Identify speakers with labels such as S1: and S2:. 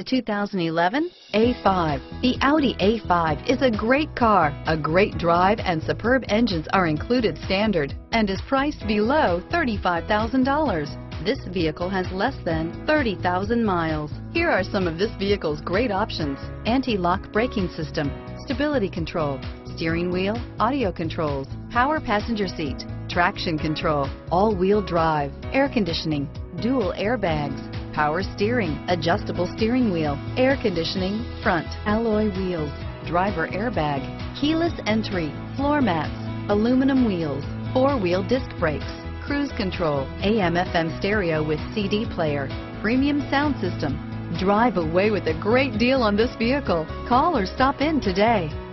S1: The 2011 A5. The Audi A5 is a great car, a great drive, and superb engines are included standard and is priced below $35,000. This vehicle has less than 30,000 miles. Here are some of this vehicle's great options: anti-lock braking system, stability control, steering wheel audio controls, power passenger seat, traction control, all-wheel drive, air conditioning, dual airbags, power steering, adjustable steering wheel, air conditioning, front alloy wheels, driver airbag, keyless entry, floor mats, aluminum wheels, four-wheel disc brakes, cruise control, AM/FM stereo with CD player, premium sound system. Drive away with a great deal on this vehicle. Call or stop in today.